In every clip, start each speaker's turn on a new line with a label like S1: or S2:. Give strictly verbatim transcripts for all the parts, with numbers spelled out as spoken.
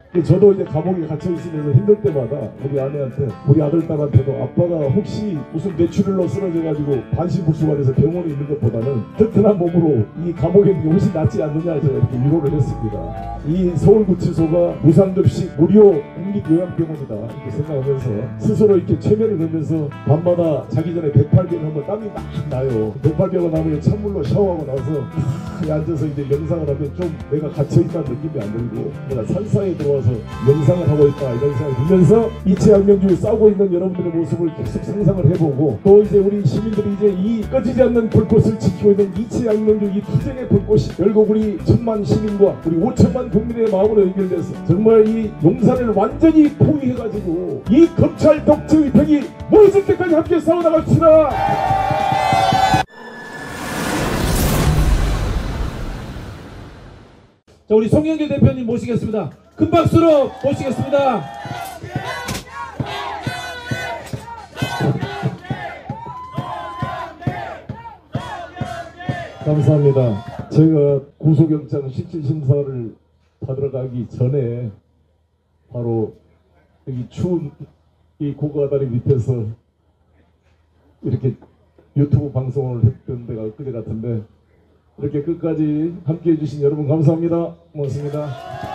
S1: 저도 이제 감옥에 갇혀 있으면서 힘들 때마다 우리 아내한테, 우리 아들 딸한테도 아빠가 혹시 무슨 뇌출혈로 쓰러져가지고 반신복수가 돼서 병원에 있는 것보다는 튼튼한 몸으로 이 감옥에 있는 게 훨씬 낫지 않느냐 제가 이렇게 위로를 했습니다. 이 서울구치소가 무상급식 무료 국립요양병원이다 이렇게 생각하면서 스스로 이렇게 최면을 걸면서 밤마다 자기 전에 백팔 병을 하면 땀이 막 나요. 백팔 병을 하면 찬물로 샤워하고 나서 앉아서 이제 명상을 하면 좀 내가 갇혀있다는 느낌이 안 들고 내가 산사에 들어와서 명상을 하고 있다 이런 생각이 들면서 이체양명주의 싸우고 있는 여러분들의 모습을 계속 상상을 해보고, 또 이제 우리 시민들이 이제 이 꺼지지 않는 불꽃을 지키고 있는 이체양명주의 이 투쟁의 불꽃이 결국 우리 천만 시민과 우리 오천만 국민의 마음으로 연결돼서 정말 이 용산을 완전히 포위해가지고 이 검찰 독재의 벽이 무너질 때까지 함께 싸워나갑시다.
S2: 자, 우리 송영길 대표님 모시겠습니다. 큰 박수로 모시겠습니다.
S1: 감사합니다. 제가 구속영장 실질심사를 받으러 가기 전에 바로 여기 추운 이 고가다리 밑에서 이렇게 유튜브 방송을 했던 데가 엊그제 같은데 이렇게 끝까지 함께 해주신 여러분 감사합니다. 고맙습니다.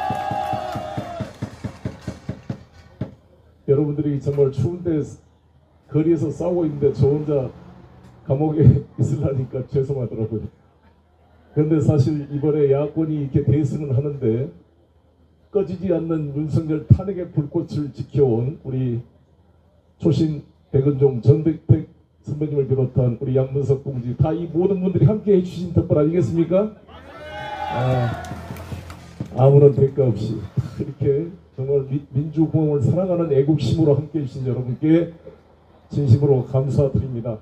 S1: 여러분들이 정말 추운데 거리에서 싸우고 있는데 저 혼자 감옥에 있으려니까 죄송하더라고요. 그런데 사실 이번에 야권이 이렇게 대승을 하는데 꺼지지 않는 윤석열 탄핵의 불꽃을 지켜온 우리 초신 백은종 전대택 선배님을 비롯한 우리 양문석 공지 다 이 모든 분들이 함께 해주신 덕분 아니겠습니까? 아, 아무런 대가 없이 이렇게 정말 미, 민주공화국을 사랑하는 애국심으로 함께 해주신 여러분께 진심으로 감사드립니다.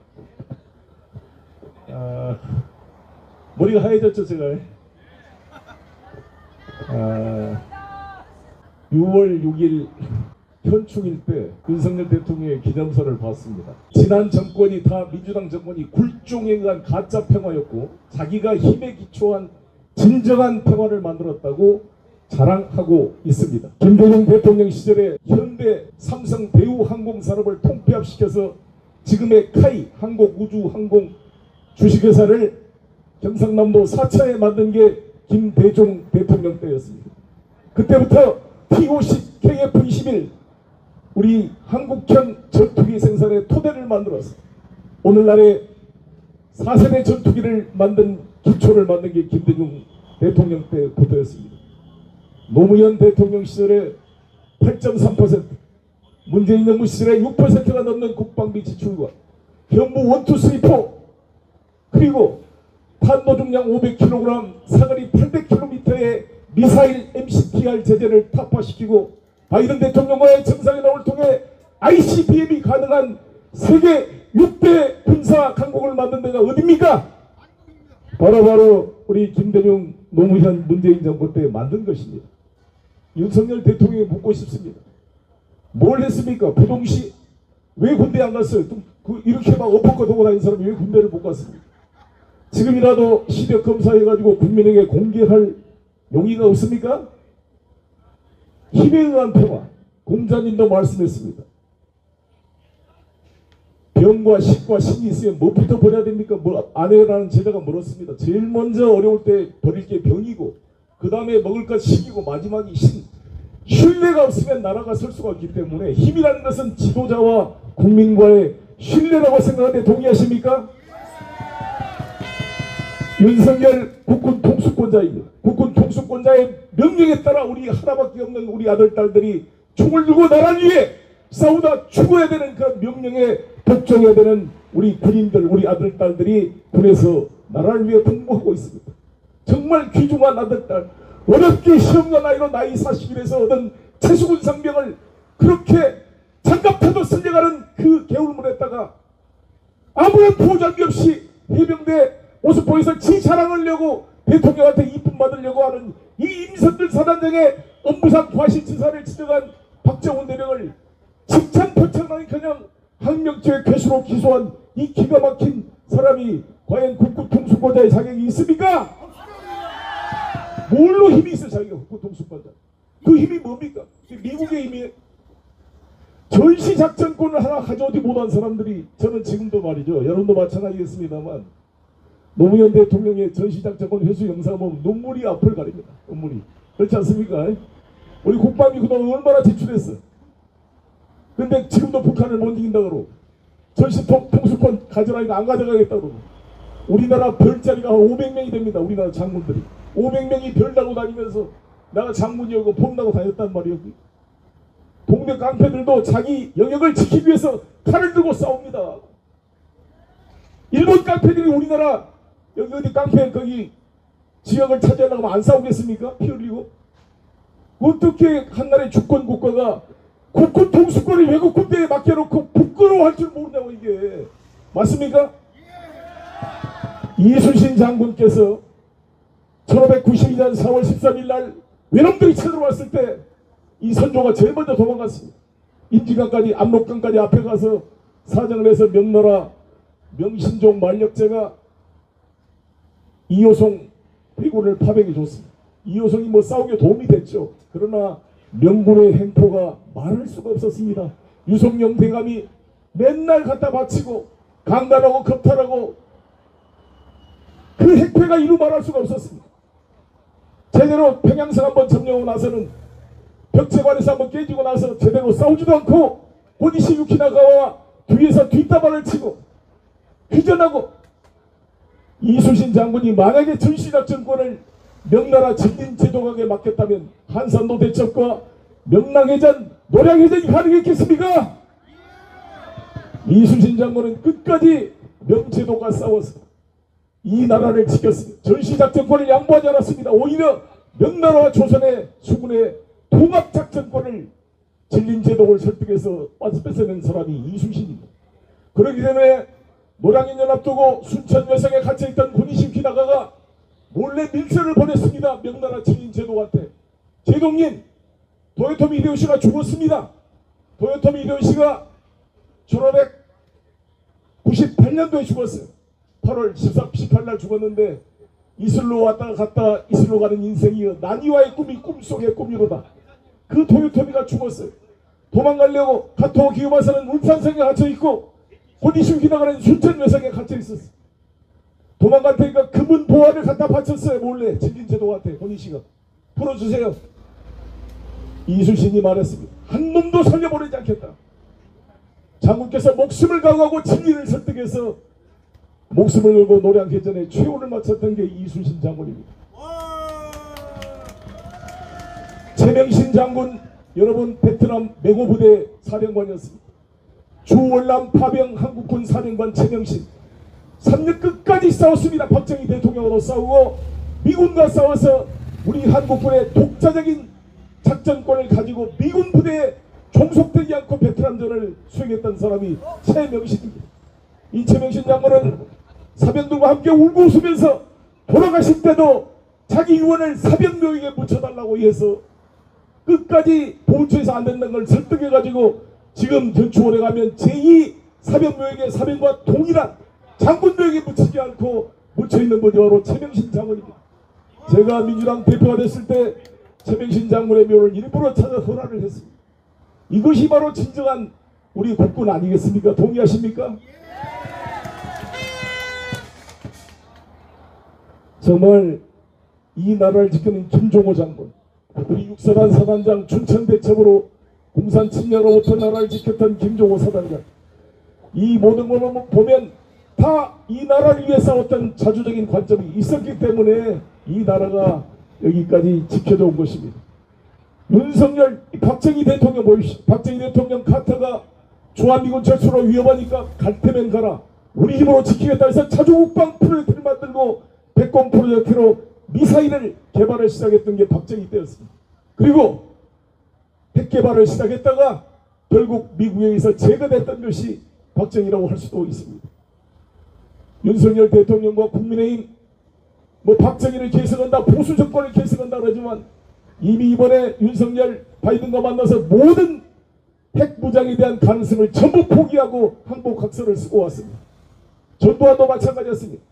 S1: 아, 머리가 하얘졌죠 제가. 아, 유월 육일 현충일 때 윤석열 대통령의 기념서를 봤습니다. 지난 정권이 다 민주당 정권이 굴종에 의한 가짜 평화였고 자기가 힘에 기초한 진정한 평화를 만들었다고 자랑하고 있습니다. 김대중 대통령 시절에 현대 삼성 대우항공산업을 통폐합시켜서 지금의 카이 한국우주항공 주식회사를 경상남도 사차에 만든 게 김대중 대통령 때였습니다. 그때부터 티 오십, 케이에프 이십일 우리 한국형 전투기 생산의 토대를 만들어서 오늘날의 사 세대 전투기를 만든 기초를 만든 게 김대중 대통령 때부터였습니다. 노무현 대통령 시절에 팔 점 삼 퍼센트, 문재인 정부 시절에 육 퍼센트가 넘는 국방비 지출과 현무 원투 쓰리포 그리고 탄도 중량 오백 킬로그램 사거리 팔백 킬로미터의 미사일 엠씨티알 제재를 타파시키고 바이든 대통령과의 정상회담을 통해 아이씨비엠이 가능한 세계 육 대 군사 강국을 만든 데가 어딥니까? 바로 바로 우리 김대중 노무현 문재인 정부 때 만든 것입니다. 윤석열 대통령이 묻고 싶습니다. 뭘 했습니까? 부동시 왜 군대 안 갔어요? 그 이렇게 막 엎어껏 하고 다니는 사람이 왜 군대를 못 갔습니까? 지금이라도 시력 검사해가지고 국민에게 공개할 용의가 없습니까? 힘에 의한 평화. 공자님도 말씀했습니다. 병과 식과 신이 있으면 뭐부터 버려야 됩니까? 뭐 아내라는 제자가 멀었습니다. 제일 먼저 어려울 때 버릴 게 병이고 그 다음에 먹을 것 식이고 마지막이 신. 신뢰가 없으면 나라가 설 수가 없기 때문에 힘이라는 것은 지도자와 국민과의 신뢰라고 생각하는데 동의하십니까? 윤석열 국군 통수권자입니다. 국군 통수권자의 명령에 따라 우리 하나밖에 없는 우리 아들 딸들이 총을 들고 나라를 위해 싸우다 죽어야 되는 그 명령에 복종해야 되는 우리 군인들, 우리 아들 딸들이 군에서 나라를 위해 복무하고 있습니다. 정말 귀중한 아들 딸, 어렵게 시험과 나이로 나이 사십일에서 얻은 최수군 상병을 그렇게 장갑차도 쓸려가는 그 개울물에다가 아무런 보장이 없이 해병대 오스포에서 지 자랑하려고 대통령한테 이쁨 받으려고 하는 이 임선들 사단장의 업무상 과실치사를 지적한 박정훈 대령을 칭찬 표창하니커녕 항명죄 괴수로 기소한 이 기가 막힌 사람이 과연 국군 통수권자의 자격이 있습니까? 뭘로 힘이 있어 자기가 국군 통수권자? 그 힘이 뭡니까? 미국의 힘이에요. 전시작전권을 하나 가져오지 못한 사람들이, 저는 지금도 말이죠, 여러분도 마찬가지겠습니다만, 노무현 대통령의 전시작전권 회수 영상을 보면 눈물이 앞을 가립니다. 눈물이. 그렇지 않습니까? 우리 국방비 그동안 얼마나 지출했어. 근데 지금도 북한을 못 이긴다 그러고, 전시 통, 통수권 가져라니까 안 가져가겠다고 그러고, 우리나라 별자리가 한 오백 명이 됩니다. 우리나라 장군들이 오백 명이 별 나고 다니면서 내가 장군이었고 폼나고 다녔단 말이에요. 동네 깡패들도 자기 영역을 지키기 위해서 칼을 들고 싸웁니다. 일본 깡패들이 우리나라 여기 어디 깡패 거기 지역을 차지하려고 하면 안 싸우겠습니까? 피 흘리고. 어떻게 한 나라의 주권 국가가 국군 통수권을 외국 군대에 맡겨놓고 부끄러워할 줄 모르냐고. 이게 맞습니까? 이순신 장군께서 천오백구십이 년 사월 십삼일 날 외놈들이 쳐들어왔을 때 이 선조가 제일 먼저 도망갔습니다. 임진강까지 압록강까지 앞에 가서 사정을 해서 명나라 명신종 만력제가 이호송 회군을 파병해 줬습니다. 이호송이 뭐 싸우기에 도움이 됐죠. 그러나 명군의 행포가 말할 수가 없었습니다. 유성룡 대감이 맨날 갖다 바치고 강간하고 겁탈하고 그 행패가 이루 말할 수가 없었습니다. 제대로 평양성 한번 점령하고 나서는 벽체관에서 한번 깨지고 나서 제대로 싸우지도 않고 고니시 유키나가와 뒤에서 뒷다발을 치고 휴전하고, 이순신 장군이 만약에 전시작전권을 명나라 진린제독에게 맡겼다면 한산도 대첩과 명랑해전, 노량해전이 가능했겠습니까? 이순신 장군은 끝까지 명제독과 싸워서 이 나라를 지켰습니다. 전시작전권을 양보하지 않았습니다. 오히려 명나라와 조선의 수군의 통합작전권을 진린제독을 설득해서 뺏어낸 사람이 이순신입니다. 그렇기 때문에 노량인연 앞두고 순천 외성에 갇혀있던 고니시 유키나가가 몰래 밀서를 보냈습니다. 명나라 진린제독한테. 제독님, 도요토미 히데요시가 죽었습니다. 도요토미 히데요시가 천오백구십팔 년도에 죽었어요. 팔월 십삼, 십팔 날 죽었는데 이슬로 왔다가 갔다 이슬로 가는 인생이여 난이와의 꿈이 꿈속의 꿈이로다. 그 도요토미가 죽었어요. 도망가려고 가토 기요마사는 울산성에 갇혀있고 고니시 유키나가는 순천 외성에 갇혀있었어요. 도망갈 테니까 금은 보화를 갖다 바쳤어요. 몰래 진린제독한테. 고니시가 풀어주세요. 이순신이 말했습니다. 한 놈도 살려보내지 않겠다. 장군께서 목숨을 각오하고 진리를 설득해서 목숨을 걸고 노량해전에 최후를 마쳤던 게 이순신 장군입니다. 최명신 장군, 여러분 베트남 맹호부대 사령관이었습니다. 주월남 파병 한국군 사령관 최명신 삼 년 끝까지 싸웠습니다. 박정희 대통령으로 싸우고 미군과 싸워서 우리 한국군의 독자적인 작전권을 가지고 미군 부대에 종속되지 않고 베트남전을 수행했던 사람이 최명신입니다. 이 최명신 장군은 사병들과 함께 울고 웃으면서 돌아가실 때도 자기 유언을 사병묘에게 묻혀달라고 해서 끝까지 보훈처에서 안 된다는 걸 설득해가지고 지금 전추원에 가면 제이 사병묘에게 사병과 동일한 장군묘에게 묻히지 않고 묻혀있는 분이 바로 최명신 장군입니다. 제가 민주당 대표가 됐을 때 최명신 장군의 묘를 일부러 찾아 헌화를 했습니다. 이것이 바로 진정한 우리 국군 아니겠습니까? 동의하십니까? 정말 이 나라를 지키는 김종호 장군, 우리 육사단 사단장 춘천대첩으로 공산 침략으로부터 나라를 지켰던 김종호 사단장, 이 모든 것을 보면 다 이 나라를 위해 싸웠던 자주적인 관점이 있었기 때문에 이 나라가 여기까지 지켜져 온 것입니다. 윤석열, 박정희 대통령 보십시오. 박정희 대통령 카터가 주한미군 철수로 위험하니까 갈 테면 가라, 우리 힘으로 지키겠다 해서 자주국방 프로젝트를 만들고 백곰 프로젝트로 미사일을 개발을 시작했던 게 박정희 때였습니다. 그리고 핵 개발을 시작했다가 결국 미국에 의해서 제거됐던 것이 박정희라고 할 수도 있습니다. 윤석열 대통령과 국민의힘 뭐 박정희를 계승한다, 보수 정권을 계승한다 그러지만 이미 이번에 윤석열 바이든과 만나서 모든 핵 무장에 대한 가능성을 전부 포기하고 항복학서를 쓰고 왔습니다. 전두환도 마찬가지였습니다.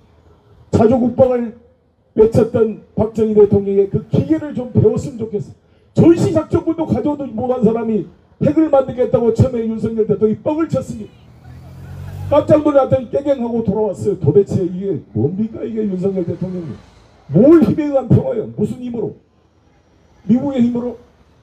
S1: 자주국방을 외쳤던 박정희 대통령의 그 기계를 좀 배웠으면 좋겠습니다. 전시작전군도 가져오도 못한 사람이 핵을 만들겠다고 처음에 윤석열 대통령이 뻥을 쳤습니다. 깜짝 놀랐더니 깨갱하고 돌아왔어요. 도대체 이게 뭡니까 이게 윤석열 대통령이. 뭘 힘에 의한 평화예요. 무슨 힘으로? 미국의 힘으로?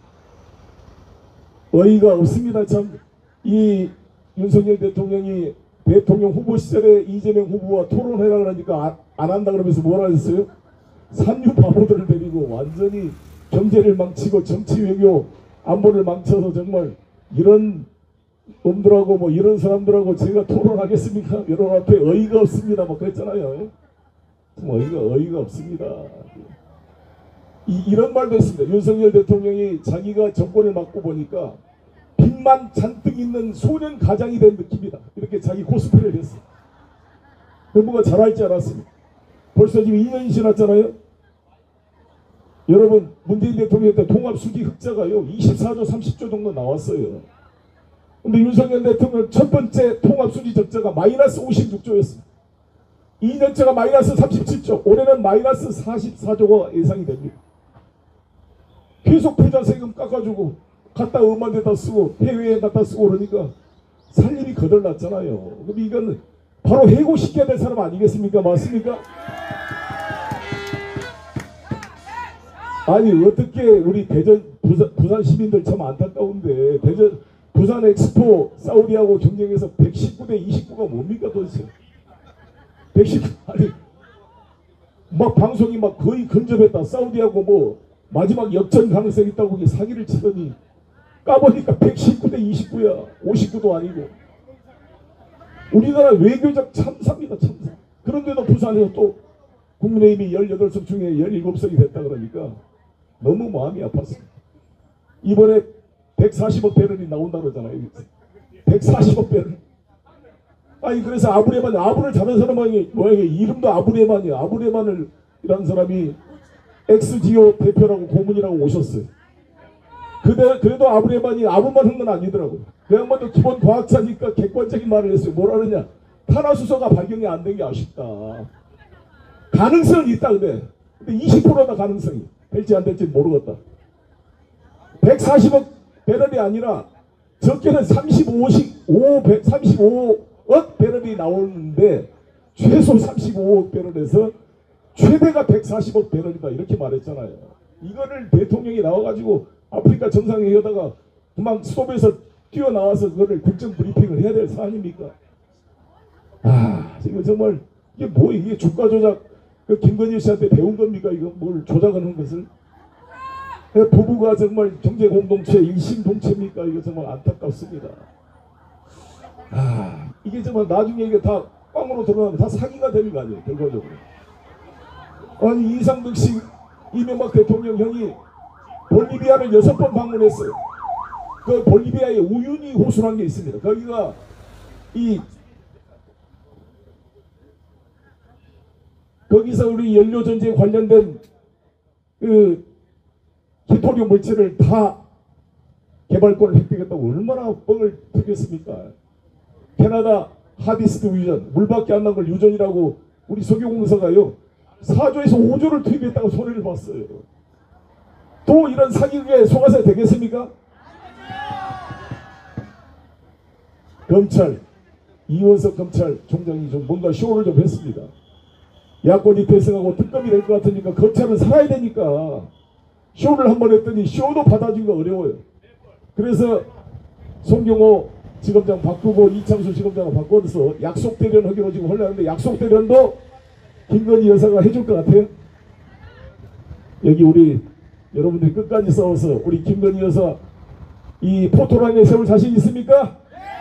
S1: 어이가 없습니다. 참 이 윤석열 대통령이 대통령 후보 시절에 이재명 후보와 토론해라 그러니까 안 한다 그러면서 뭐라 했어요? 삼류 바보들을 데리고 완전히 경제를 망치고 정치 외교 안보를 망쳐서 정말 이런 놈들하고 뭐 이런 사람들하고 제가 토론하겠습니까? 여러분 앞에 어이가 없습니다. 뭐 그랬잖아요. 참 어이가 어이가 없습니다. 이, 이런 말도 했습니다. 윤석열 대통령이 자기가 정권을 맡고 보니까 빚만 잔뜩 있는 소년 가장이 된 느낌이다. 이렇게 자기 코스프레를 했어요. 뭐가 잘할 줄 알았습니다. 벌써 지금 이 년이 지났잖아요. 여러분 문재인 대통령 때 통합수지 흑자가요 이십사조 삼십조 정도 나왔어요. 근데 윤석열 대통령 첫 번째 통합수지 적자가 마이너스 오십육조였습니다. 이 년째가 마이너스 삼십칠조, 올해는 마이너스 사십사조가 예상이 됩니다. 계속 부자세금 깎아주고 갖다 음한 데다 쓰고 해외에 갖다 쓰고 그러니까 살림이 거덜났잖아요. 근데 이건 바로 해고시켜야 될 사람 아니겠습니까? 맞습니까? 아니 어떻게 우리 대전 부산, 부산 시민들 참 안타까운데 대전 부산 엑스포 사우디하고 경쟁해서 백십구 대 이십구가 뭡니까 도대체? 백십구 아니 막 방송이 막 거의 근접했다. 사우디하고 뭐 마지막 역전 가능성이 있다고 사기를 치더니 까보니까 백십구 대 이십구야. 오십구도 아니고. 우리나라 외교적 참사입니다. 참사. 그런데도 부산에서 또 국민의힘이 열여덟 석 중에 열일곱 석이 됐다 그러니까 너무 마음이 아팠습니다. 이번에 백사십억 배럴이 나온다 그러잖아요. 백사십억 배럴. 아니 그래서 아브레만 아브를 잡은 사람이 뭐야 이름도 아브레만이야. 아브레만을 이란 사람이 엑스지오 대표라고 고문이라고 오셨어요. 그대, 그래도 아브레만이 아부만 한 건 아니더라고요. 그 양반도 기본 과학자니까 객관적인 말을 했어요. 뭐라 그러냐. 탄화수소가 발견이 안 된 게 아쉽다. 가능성은 있다 근데. 근데 이십 퍼센트다 가능성이. 될지 안 될지 모르겠다. 백사십억 배럴이 아니라 적게는 삼십오씩, 삼십오억 배럴이 나오는데 최소 삼십오억 배럴에서 최대가 백사십억 배럴이다 이렇게 말했잖아요. 이거를 대통령이 나와가지고 아프리카 정상회의하다가 금방 스톱에서 뛰어나와서 그거를 국정 브리핑을 해야 될 사안입니까? 아 이거 정말 이게 뭐 이게 주가 조작 그 김건희 씨한테 배운 겁니까? 이거 뭘 조작하는 것을? 부부가 정말 경제 공동체 일심동체입니까? 이거 정말 안타깝습니다. 아 이게 정말 나중에 이게 다 꽝으로 들어가면 다 사기가 되는 거 아니에요 결과적으로. 아니 이상득 씨 이명박 대통령 형이 볼리비아를 여섯 번 방문했어요. 그 볼리비아에 우유니 호수라는 게 있습니다. 거기가 이 거기서 우리 연료 전지에 관련된 그 히토리움 물질을 다 개발권을 획득했다고 얼마나 뻥을 튀겼습니까? 캐나다 하디스트 유전 물밖에 안 난 걸 유전이라고 우리 석유공사가요 사조에서 오조를 투입했다고 손해를 봤어요. 또 이런 사기극에 속아서 되겠습니까? 검찰 이원석 검찰총장이 좀 뭔가 쇼를 좀 했습니다. 야권이 대승하고 특검이 될 것 같으니까 검찰은 살아야 되니까 쇼를 한번 했더니 쇼도 받아주기가 어려워요. 그래서 송경호 지검장 바꾸고 이창수 지검장을 바꿔서 약속 대련 하기로 지금 하려는데 약속 대련도 김건희 여사가 해줄 것 같아요. 여기 우리 여러분들이 끝까지 싸워서 우리 김건희 여사 이 포토라인에 세울 자신 있습니까?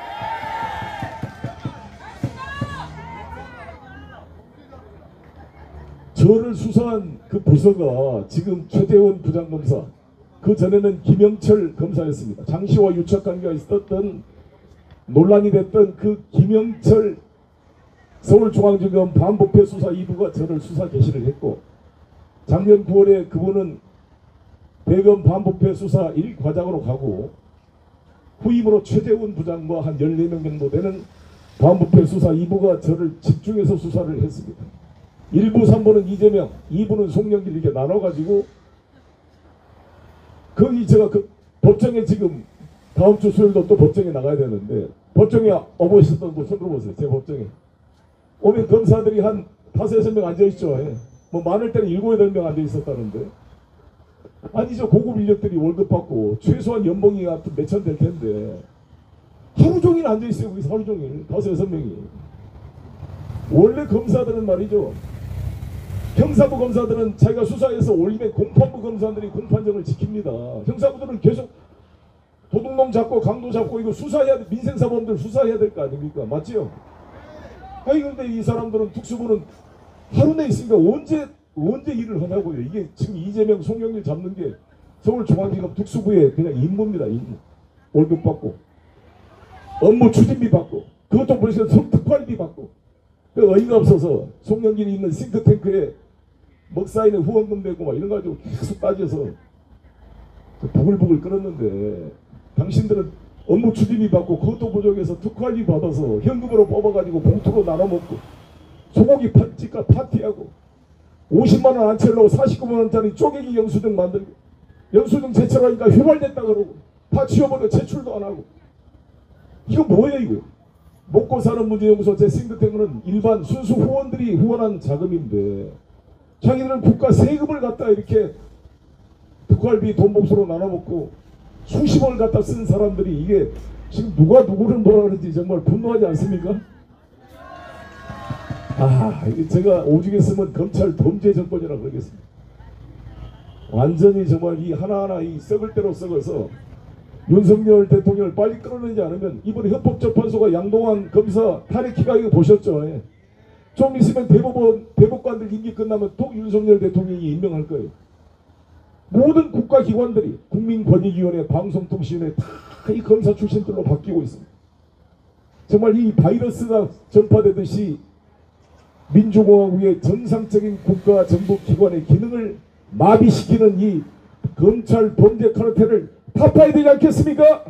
S1: 저를 수사한 그 부서가 지금 최재원 부장검사, 그 전에는 김영철 검사였습니다. 장시호와 유착관계가 있었던 논란이 됐던 그 김영철 서울중앙지검 반부패수사 이 부가 저를 수사 개시를 했고, 작년 구월에 그분은 대검 반부패수사 일 과장으로 가고 후임으로 최재원 부장과 한 열네 명 정도 되는 반부패수사 이 부가 저를 집중해서 수사를 했습니다. 일 부, 삼 부는 이재명, 이 부는 송영길 이렇게 나눠가지고 거기 제가 그 법정에 지금 다음 주 수요일도 또 법정에 나가야 되는데 법정에 어머셨던 분 손 들어보세요. 제 법정에 오면 검사들이 한 다섯 여섯 명 앉아 있죠. 예. 뭐 많을 때는 일곱 여덟 명 앉아 있었다는데 아니죠. 고급 인력들이 월급 받고 최소한 연봉이 같은 몇천 될 텐데 하루 종일 앉아 있어요. 거기서 하루 종일 다섯 여섯 명이. 원래 검사들은 말이죠. 형사부 검사들은 자기가 수사해서 올리면 공판부 검사들이 공판정을 지킵니다. 형사부들은 계속 도둑놈 잡고 강도 잡고 이거 수사해야 돼. 민생사범들 수사해야 될 거 아닙니까? 맞지요? 아니 근데 이 사람들은 특수부는 하루 내 있으니까 언제 언제 일을 하냐고요. 이게 지금 이재명 송영길 잡는 게 서울중앙지검 특수부의 그냥 임무입니다. 임무. 월급 받고 업무 추진비 받고 그것도 벌써 특활비 받고 그 어이가 없어서 송영길이 있는 싱크탱크에 먹사인에 후원금 내고 막 이런 거 가지고 계속 따져서 부글부글 끓었는데 당신들은 업무 추진비 받고 그것도 부족해서 특활비 받아서 현금으로 뽑아가지고 봉투로 나눠 먹고 소고기 팥집값 파티하고 오십만 원 안 채려고 사십구만 원짜리 쪼개기 영수증 만들고 영수증 제출하니까 휘발됐다 그러고 다 지워버려 제출도 안 하고 이거 뭐예요 이거. 먹고 사는 문제연구소 제 싱크탱크는 일반 순수 후원들이 후원한 자금인데 자기들은 국가 세금을 갖다 이렇게 특활비 돈 몫으로 나눠먹고 수십억을 갖다 쓴 사람들이 이게 지금 누가 누구를 뭐라 그러는지 정말 분노하지 않습니까? 아, 제가 오죽 했으면 검찰 범죄 정권이라고 그러겠습니다. 완전히 정말 이 하나하나 이 썩을 대로 썩어서 윤석열 대통령을 빨리 끌어내지 않으면 이번에 헌법재판소가 양동환 검사 탄핵 기각 이거 보셨죠? 예. 좀 있으면 대법원 대법관들 임기 끝나면 또 윤석열 대통령이 임명할 거예요. 모든 국가기관들이 국민권익위원회, 방송통신위원회 다 이 검사 출신들로 바뀌고 있습니다. 정말 이 바이러스가 전파되듯이 민주공화국의 정상적인 국가 정부 기관의 기능을 마비시키는 이 검찰 범죄 카르텔을 타파해야 되지 않겠습니까?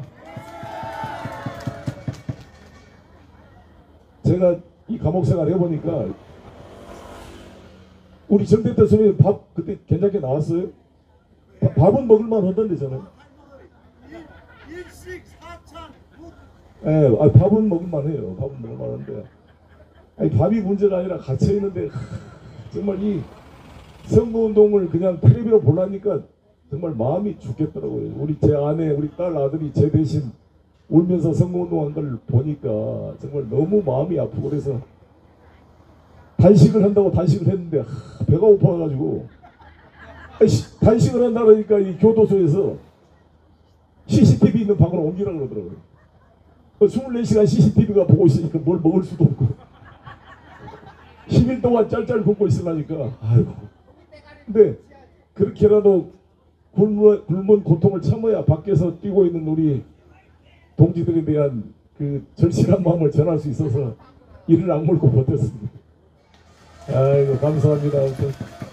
S1: 제가 이 감옥 생활 해보니까 우리 정대태 선생님 밥 그때 괜찮게 나왔어요? 바, 밥은 먹을만 하던데 저는.
S3: 일식 사찬
S1: 예, 아, 밥은 먹을만 해요. 밥은 먹을만 한데 아니, 밥이 문제가 아니라 갇혀 있는데 정말 이 선거운동을 그냥 텔레비로 보려니까 정말 마음이 죽겠더라고요. 우리 제 아내, 우리 딸 아들이 제 대신 울면서 선거운동한 걸 보니까 정말 너무 마음이 아프고 그래서 단식을 한다고 단식을 했는데 하, 배가 고파가지고 아이씨, 단식을 한다 그러니까 이 교도소에서 씨씨티비 있는 방으로 옮기라 그러더라고요. 이십사 시간 씨씨티비가 보고 있으니까 뭘 먹을 수도 없고 십 일 동안 짤짤 굶고 있으려니까 아이고. 근데 그렇게라도 굶은, 굶은 고통을 참아야 밖에서 뛰고 있는 우리 동지들에 대한 그 절실한 마음을 전할 수 있어서 이를 악물고 버텼습니다. 아이고 감사합니다. 아무튼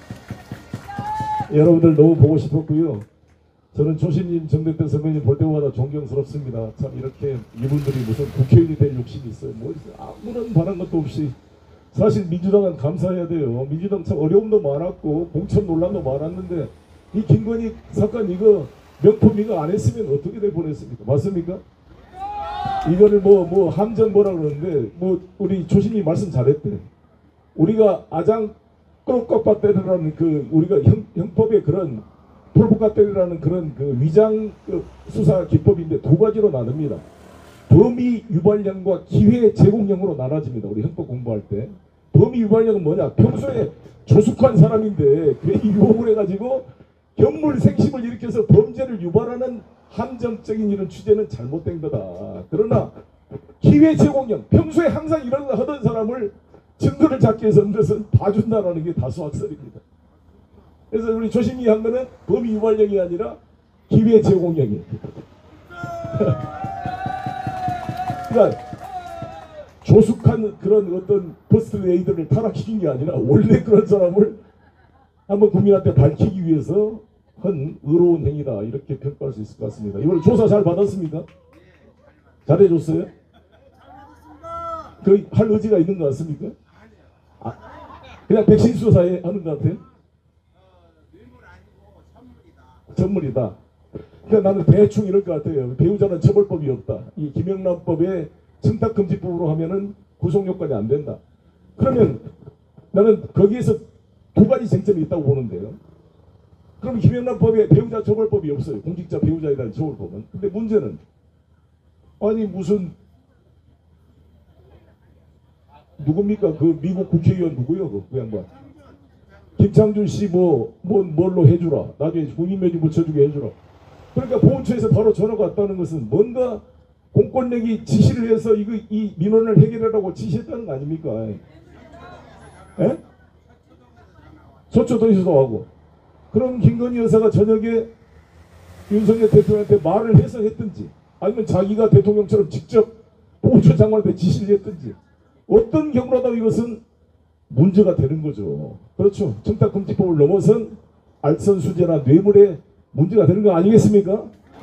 S1: 여러분들 너무 보고 싶었고요. 저는 조신님, 정대태 선배님 볼 때마다 존경스럽습니다. 참 이렇게 이분들이 무슨 국회의원이 될 욕심이 있어요. 뭐 아무런 바란 것도 없이 사실 민주당은 감사해야 돼요. 민주당 참 어려움도 많았고 공천 논란도 많았는데 이 김건희 사건 이거 명품 이거 안 했으면 어떻게 될 뻔했습니까? 맞습니까? 이거를 뭐 뭐 함정 뭐라 그러는데 뭐 우리 조신이 말씀 잘했대. 우리가 아장 꺾꺾바 때리라는 그 우리가 형, 형법의 그런 폴부가 때리라는 그런 그 위장 그 수사 기법인데 두 가지로 나눕니다. 범위 유발령과 기회 제공령으로 나눠집니다. 우리 형법 공부할 때. 범위 유발령은 뭐냐? 평소에 조숙한 사람인데 괜히 유혹을 해가지고 경물 생심을 일으켜서 범죄를 유발하는 함정적인 이런 취재는 잘못된 거다. 그러나 기회 제공령, 평소에 항상 이런 거 하던 사람을 증거를 잡기 위해서 한 것은 봐준다라는 게 다수학설입니다. 그래서 우리 조심히 한 거는 범위 유발령이 아니라 기회 제공령이에요. 그러니까 조숙한 그런 어떤 퍼스트 레이더를 타락시킨 게 아니라 원래 그런 사람을 한번 국민한테 밝히기 위해서 한 의로운 행위다 이렇게 평가할 수 있을 것 같습니다. 이번에 조사 잘 받았습니까? 잘해줬어요? 그 할 의지가 있는 것 같습니까? 아, 그냥 백신 수사에 하는 것 같아요? 선물이다. 그러니까 나는 대충 이럴 것 같아요. 배우자는 처벌법이 없다. 이 김영란법에 청탁금지법으로 하면은 구속요건이 안 된다. 그러면 나는 거기에서 두 가지 쟁점이 있다고 보는데요. 그럼 김영란법에 배우자 처벌법이 없어요. 공직자 배우자에 대한 처벌법은. 근데 문제는 아니 무슨 누굽니까? 그 미국 국회의원 누구요? 그, 그 양반. 김창준 씨 뭐, 뭐, 뭘로 해주라. 나중에 군인면허 붙여주게 해주라. 그러니까 보훈처에서 바로 전화가 왔다는 것은 뭔가 공권력이 지시를 해서 이거, 이 민원을 해결하라고 지시했다는 거 아닙니까? 예? 소초도에서도 하고. 그럼 김건희 여사가 저녁에 윤석열 대통령한테 말을 해서 했든지 아니면 자기가 대통령처럼 직접 보훈처 장관한테 지시를 했든지 어떤 경우라도 이것은 문제가 되는 거죠. 그렇죠. 청탁금지법을 넘어선 알선수재나 뇌물에 문제가 되는 거 아니겠습니까?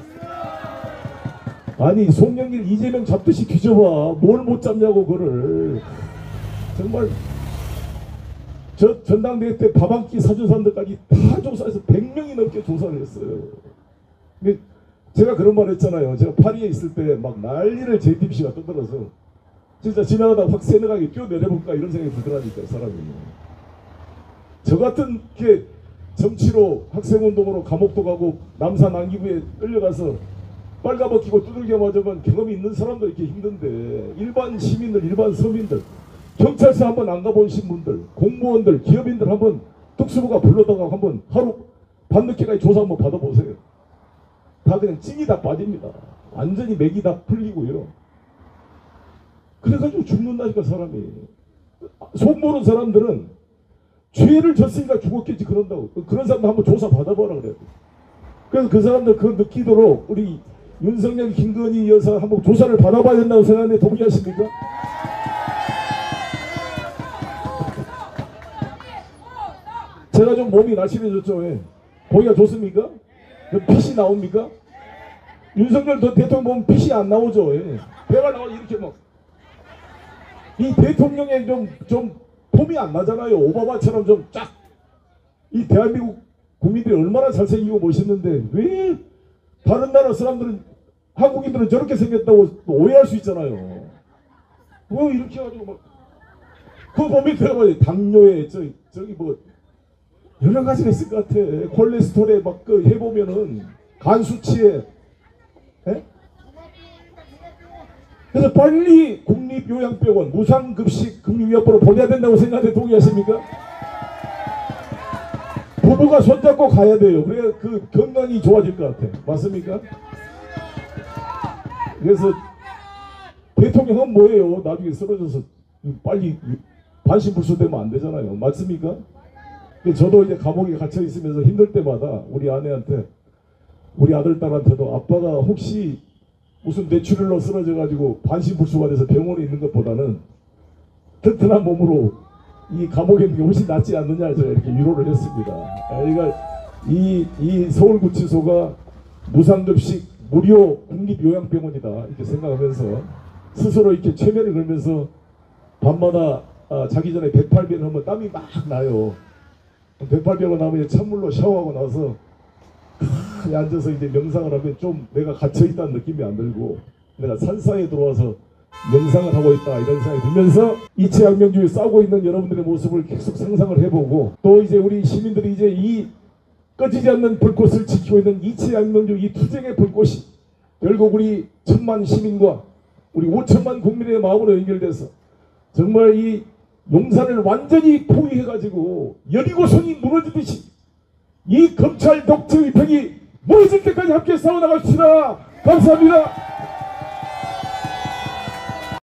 S1: 아니 송영길 이재명 잡듯이 뒤져봐. 뭘 못 잡냐고 그거를. 정말 저 전당대회 때 밥 한 끼 사준 사람들까지 다 조사해서 백 명이 넘게 조사를 했어요. 근데 제가 그런 말 했잖아요. 제가 파리에 있을 때 막 난리를 제이티비씨가 떠들어서 진짜 지나가다 확 세뇌하게 뛰어내려볼까 이런 생각이 들더라니까요. 사람이. 저 같은 게 정치로 학생운동으로 감옥도 가고 남사 난기부에 끌려가서 빨가벗기고 두들겨 맞으면 경험이 있는 사람도 이렇게 힘든데 일반 시민들 일반 서민들 경찰서 한번 안 가보신 분들 공무원들 기업인들 한번 특수부가 불러다가 한번 하루 밤늦게까지 조사 한번 받아보세요. 다 그냥 찐이 다 빠집니다. 완전히 맥이 다 풀리고요. 그래가지고 죽는다니까 사람이. 속 모르는 사람들은 죄를 졌으니까 죽었겠지 그런다고. 그런 사람들 한번 조사 받아보라 그래요. 그래서 그 사람들 그거 느끼도록 우리 윤석열 김건희 여사 한번 조사를 받아봐야 된다고 생각하는데 동의하십니까? 제가 좀 몸이 날씬해졌죠. 왜? 보기가 좋습니까? 핏이 나옵니까? 윤석열 대통령 보면 핏이 안 나오죠. 왜? 배가 나와 이렇게 막. 이 대통령의 좀, 좀 폼이 안 나잖아요. 오바마처럼 좀 쫙. 이 대한민국 국민들이 얼마나 잘생기고 멋있는데 왜 다른 나라 사람들은 한국인들은 저렇게 생겼다고 오해할 수 있잖아요. 왜 이렇게 해가지고 막 그거 보면 들어봐요. 당뇨에 저, 저기 뭐 여러 가지가 있을 것 같아. 콜레스테롤에 막 그 해보면은 간 수치에 에? 그래서 빨리 국립요양병원 무상급식 금융위약부로 보내야 된다고 생각하는데 동의하십니까? 부부가 손잡고 가야 돼요. 그래야 그 건강이 좋아질 것 같아. 맞습니까? 그래서 대통령은 뭐예요? 나중에 쓰러져서 빨리 반신불수되면 안 되잖아요. 맞습니까? 저도 이제 감옥에 갇혀 있으면서 힘들 때마다 우리 아내한테 우리 아들 딸한테도 아빠가 혹시 무슨 뇌출혈로 쓰러져가지고 반신불수가 돼서 병원에 있는 것보다는 튼튼한 몸으로 이 감옥에 있는 게 훨씬 낫지 않느냐 제가 이렇게 위로를 했습니다. 그러니까 이, 이 서울구치소가 무상급식 무료 국립요양병원이다 이렇게 생각하면서 스스로 이렇게 최면을 걸면서 밤마다 아, 자기 전에 백팔 배를 하면 땀이 막 나요. 백팔 배가 나면 찬물로 샤워하고 나서 크, 앉아서 이제 명상을 하면 좀 내가 갇혀있다는 느낌이 안 들고 내가 산사에 들어와서 명상을 하고 있다 이런 생각이 들면서 이채양명주에 싸우고 있는 여러분들의 모습을 계속 상상을 해보고 또 이제 우리 시민들이 이제 이 꺼지지 않는 불꽃을 지키고 있는 이채양명주 이 투쟁의 불꽃이 결국 우리 천만 시민과 우리 오천만 국민의 마음으로 연결돼서 정말 이 용산을 완전히 포위해가지고 여리고성이 무너지듯이 이 검찰 독재 위평이 무너질 때까지 함께 싸워나갑시다. 감사합니다.